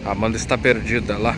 A Amanda está perdida lá.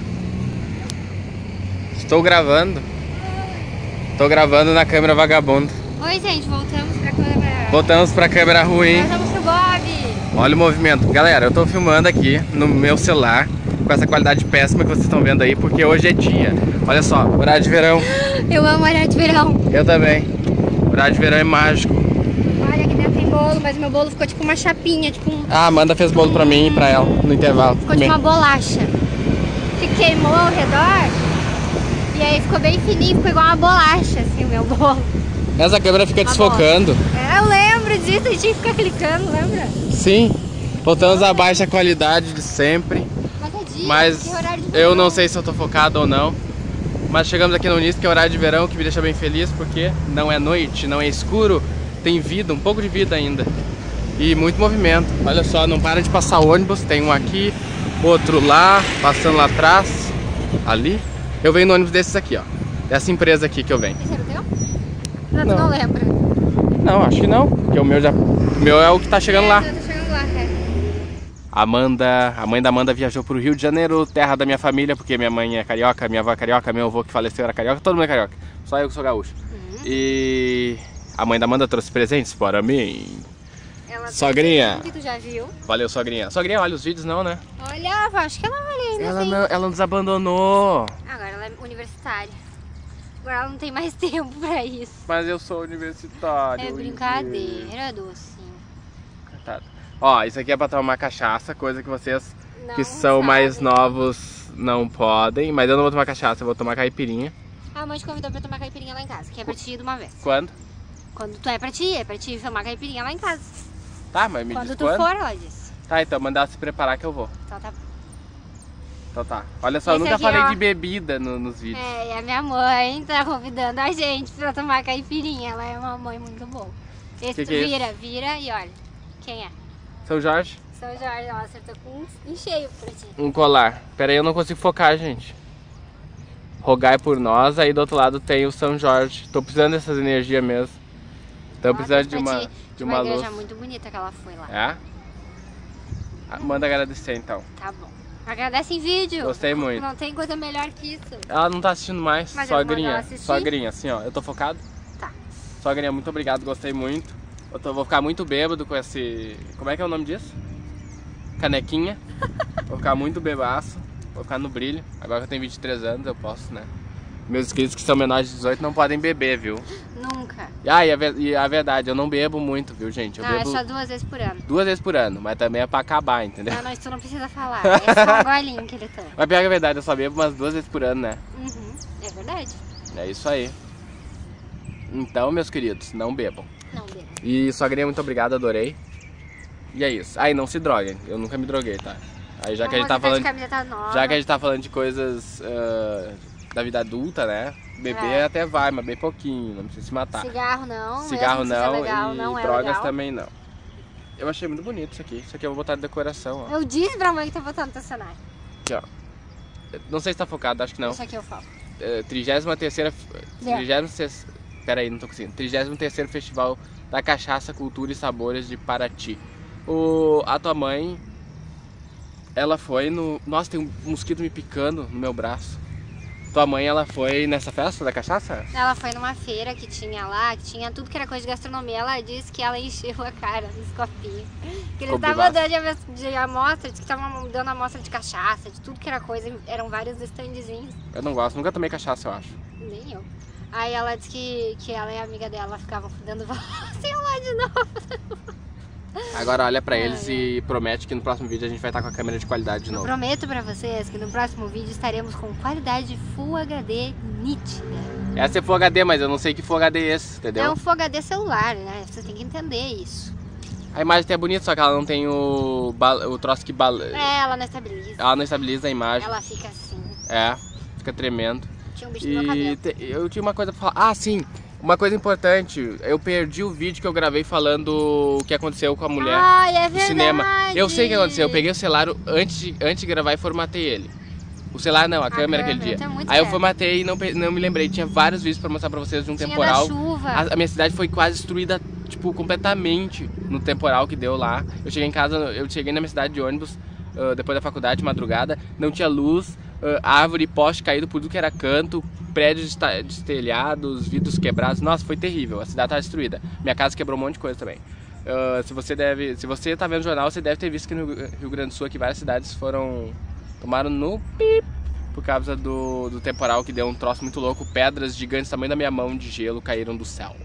Estou gravando. Estou gravando na câmera vagabunda. Oi, gente, voltamos pra câmera. Voltamos pra câmera ruim. Nós vamos pro Bob. Olha o movimento. Galera, eu tô filmando aqui no meu celular com essa qualidade péssima que vocês estão vendo aí, porque hoje é dia. Olha só, horário de verão. Eu amo horário de verão. Eu também. Horário de verão é mágico. Olha, aqui dentro tem bolo, mas meu bolo ficou tipo uma chapinha, tipo um... A Amanda fez bolo pra mim e pra ela no intervalo. Ficou tipo uma bolacha. Que queimou ao redor. E aí ficou bem fininho, ficou igual uma bolacha, assim, o meu bolo. Essa câmera fica desfocando. É, eu lembro disso, a gente tinha que ficar clicando, lembra? Sim. Voltamos à baixa qualidade de sempre. Mas eu não sei se eu tô focado ou não. Mas chegamos aqui no início, que é horário de verão, que me deixa bem feliz, porque não é noite, não é escuro, tem vida, um pouco de vida ainda. E muito movimento. Olha só, não para de passar ônibus, tem um aqui, outro lá, passando lá atrás, ali. Eu venho no ônibus desses aqui, ó. Dessa empresa aqui que eu venho. Esse era o teu? Não, tu não lembra? Não, acho que não, porque o meu é o que tá chegando lá. Tá chegando lá, A mãe da Amanda viajou pro Rio de Janeiro, terra da minha família, porque minha mãe é carioca, minha avó é carioca, meu avô que faleceu era carioca, todo mundo é carioca, só eu que sou gaúcho. E a mãe da Amanda trouxe presentes para mim. Ela Sogrinha. que tu já viu. Valeu, sogrinha. Sogrinha, olha os vídeos não, né? Olha, acho que ela olha ainda. Ela nos abandonou. Agora ela é universitária. Agora ela não tem mais tempo pra isso. Mas eu sou universitário. É brincadeira, docinho. Tá. Ó, isso aqui é pra tomar uma cachaça, coisa que vocês Não que são sabe. mais novos não podem. Mas eu não vou tomar cachaça, eu vou tomar caipirinha. A mãe te convidou pra tomar caipirinha lá em casa, que é pra ti de uma vez. Quando? Quando tu é pra ti tomar caipirinha lá em casa. Tá, mas me Quando diz tu quando? for, ela disse. Tá, então mandar ela se preparar que eu vou. Então tá bom. Então tá. Olha só, eu Esse nunca aqui, falei ó. de bebida nos vídeos. É, e a minha mãe tá convidando a gente pra tomar caipirinha. Ela é uma mãe muito boa. Esse Que tu que é isso? vira e olha. Quem é? São Jorge, São Jorge, ela acertou com um cheio pra ti. um colar. Pera aí, eu não consigo focar, gente. Rogai por nós, aí do outro lado tem o São Jorge. Tô precisando dessas energias mesmo. Tô Ela precisando fez de pra uma, ti, de uma luz. igreja muito bonita que ela foi lá. É? Manda agradecer então. Tá bom. Agradece em vídeo. Gostei muito. Não tem coisa melhor que isso. Ela não tá assistindo mais, Mas eu vou mandar ela sogrinha. assistir? Sogrinha, assim ó, eu tô focado. Tá. Sogrinha, muito obrigado, gostei muito. Vou ficar muito bêbado com esse... Como é que é o nome disso? Canequinha. Vou ficar muito bebaço. Vou ficar no brilho. Agora que eu tenho 23 anos, eu posso, né? Meus inscritos que são menores de 18 não podem beber, viu? Nunca. E a verdade, eu não bebo muito, viu, gente? Eu Não, bebo é só 2 vezes por ano. 2 vezes por ano, mas também é pra acabar, entendeu? Não, isso tu não precisa falar. É só um golinho que ele toma. Mas pior que a verdade, eu só bebo umas 2 vezes por ano, né? Uhum, é verdade. É isso aí. Então, meus queridos, não bebam. Não, bebo. E sogrinha, muito obrigado, adorei. E é isso. Aí, não se droguem. Eu nunca me droguei, tá? Aí já que a gente tá falando... de camiseta nova. Já que a gente tá falando de coisas da vida adulta, né? Beber até vai, mas bem pouquinho, não precisa se matar. Cigarro não. Cigarro mesmo se não, é legal, e não é drogas legal. também não. Eu achei muito bonito isso aqui. Isso aqui eu vou botar de decoração, ó. Eu disse pra mãe que tá botando no teu cenário. Aqui, ó. Não sei se tá focado, acho que não. Isso aqui eu falo. 33ª... Pera aí, não tô conseguindo. 33º Festival da Cachaça, Cultura e Sabores de Paraty. A tua mãe... Ela foi no... Nossa, tem um mosquito me picando no meu braço. Tua mãe, ela foi nessa festa da cachaça? Ela foi numa feira que tinha lá, que tinha tudo que era coisa de gastronomia. Ela disse que ela encheu a cara nos copinhos. Que eles estavam dando de amostra, disse que estavam dando amostra de cachaça, de tudo que era coisa. Eram vários standzinhos. Eu não gosto, nunca tomei cachaça, eu acho. Nem eu. Aí ela disse que ela e a amiga dela ficavam dando assim lá de novo. Agora olha pra eles e promete que no próximo vídeo a gente vai estar com a câmera de qualidade de novo. Prometo pra vocês que no próximo vídeo estaremos com qualidade Full HD nítida. Essa é Full HD, mas eu não sei que Full HD é esse, entendeu? É um Full HD celular, né? Você tem que entender isso. A imagem até é bonita, só que ela não tem o troço que Ela não estabiliza. Ela não estabiliza a imagem. Ela fica assim. É, fica tremendo. Tinha um bicho no meu cabelo. Eu tinha uma coisa pra falar. Ah, sim! Uma coisa importante, eu perdi o vídeo que eu gravei falando o que aconteceu com a mulher no cinema. Eu sei o que aconteceu, eu peguei o celular antes de gravar e formatei ele. O celular não, a câmera aquele dia. Aí eu formatei e não me lembrei, tinha vários vídeos pra mostrar pra vocês de um temporal. A minha cidade foi quase destruída, tipo, completamente no temporal que deu lá. Eu cheguei em casa, eu cheguei na minha cidade de ônibus, depois da faculdade, de madrugada. Não tinha luz, árvore, poste caído por tudo que era canto, prédios destelhados, vidros quebrados. Nossa, foi terrível, a cidade tá destruída. Minha casa quebrou um monte de coisa também. Se você tá vendo o jornal, você deve ter visto que no Rio Grande do Sul aqui várias cidades tomaram no pip por causa do temporal, que deu um troço muito louco. Pedras gigantes, tamanho da minha mão, de gelo, caíram do céu.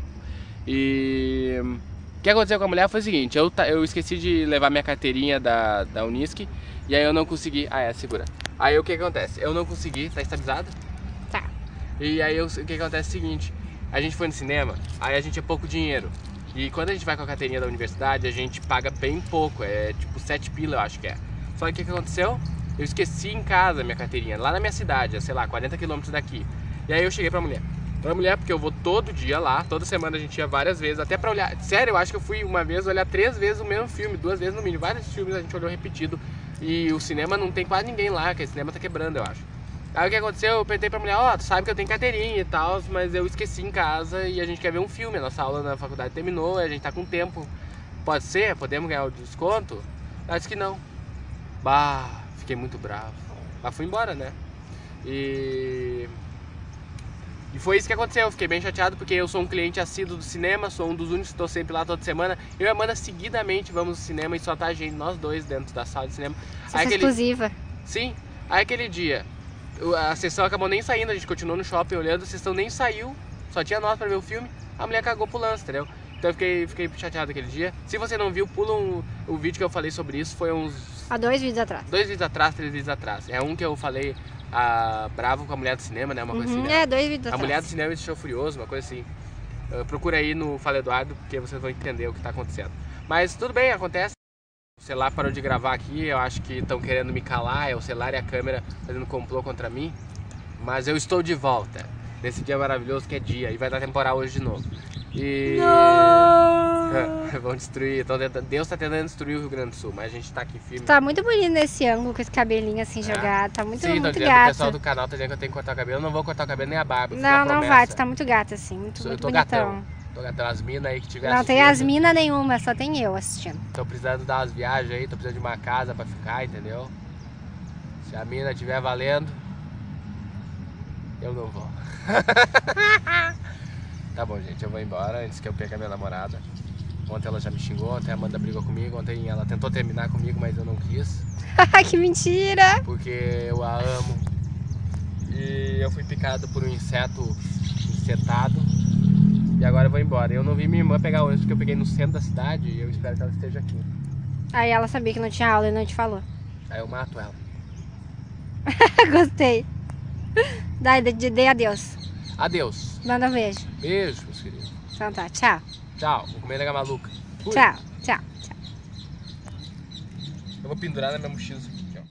E o que aconteceu com a mulher foi o seguinte: eu esqueci de levar minha carteirinha da Unisc, e aí eu não consegui. Segura. Aí o que acontece? Eu não consegui, tá estabilizado? Tá. E aí o que acontece é o seguinte: a gente foi no cinema, aí a gente tinha pouco dinheiro. E quando a gente vai com a carteirinha da universidade, a gente paga bem pouco, é tipo 7 pila, eu acho que é. Só que o que aconteceu? Eu esqueci em casa a minha carteirinha, lá na minha cidade, sei lá, 40 km daqui. E aí eu cheguei pra mulher, porque eu vou todo dia lá, toda semana a gente ia várias vezes, até pra olhar. Sério, eu acho que eu fui uma vez olhar 3 vezes o mesmo filme, 2 vezes no mínimo. Vários filmes a gente olhou repetido. E o cinema não tem quase ninguém lá, que o cinema tá quebrando, eu acho. Aí o que aconteceu? Eu perguntei pra mulher, tu sabe que eu tenho carteirinha e tal, mas eu esqueci em casa e a gente quer ver um filme. A nossa aula na faculdade terminou, a gente tá com tempo. Pode ser? Podemos ganhar o desconto? Ela disse que não. Bah, fiquei muito bravo. Mas fui embora, né? E foi isso que aconteceu. Eu fiquei bem chateado porque eu sou um cliente assíduo do cinema, sou um dos únicos que estou sempre lá toda semana. Eu e a Amanda seguidamente vamos no cinema e só tá a gente, nós dois, dentro da sala de cinema. Exclusiva. Sim, aí aquele dia a sessão acabou nem saindo, a gente continuou no shopping olhando, a sessão nem saiu, só tinha nós pra ver o filme, a mulher cagou pro lance, entendeu? Então eu fiquei chateado aquele dia. Se você não viu, pula o vídeo que eu falei sobre isso, foi uns... Há 2 vídeos atrás. 2 vídeos atrás, 3 vídeos atrás. É um que eu falei, bravo com a mulher do cinema, né, uma coisa assim, né? 2 vídeos atrás. A mulher do cinema me deixou furioso, uma coisa assim. Procura aí no Fala Eduardo, porque vocês vão entender o que tá acontecendo. Mas tudo bem, acontece. O celular parou de gravar aqui, eu acho que estão querendo me calar, é o celular e a câmera fazendo complô contra mim. Mas eu estou de volta, nesse dia maravilhoso que é dia, e vai dar temporal hoje de novo. E... Não! Vão destruir, Deus tá tentando destruir o Rio Grande do Sul, mas a gente tá aqui firme. Tá muito bonito nesse ângulo, com esse cabelinho assim jogado, tá muito, Sim, muito gato. O pessoal gato. do canal tá dizendo que eu tenho que cortar o cabelo, eu não vou cortar o cabelo nem a barba. Não vai, tu tá muito gato assim, muito eu tô bonitão. Tô gatão, as minas aí que tiver Não assistindo. tem as minas nenhuma, só tem eu assistindo. Tô precisando dar umas viagens aí, tô precisando de uma casa pra ficar, entendeu? Se a mina estiver valendo, eu não vou. Tá bom, gente, eu vou embora antes que eu pegue a minha namorada. Ontem ela já me xingou, ontem a Amanda brigou comigo, ontem ela tentou terminar comigo, mas eu não quis. Que mentira! Porque eu a amo. E eu fui picado por um insetado. E agora eu vou embora. Eu não vi minha irmã pegar ônibus porque eu peguei no centro da cidade e eu espero que ela esteja aqui. Aí ela sabia que não tinha aula e não te falou. Aí eu mato ela. Gostei. Dei adeus. Adeus. Manda um beijo. Beijo, meus queridos. Então tá, tchau. Tchau, vou comer nega maluca. Fui. Tchau, tchau, tchau. Eu vou pendurar na minha mochila.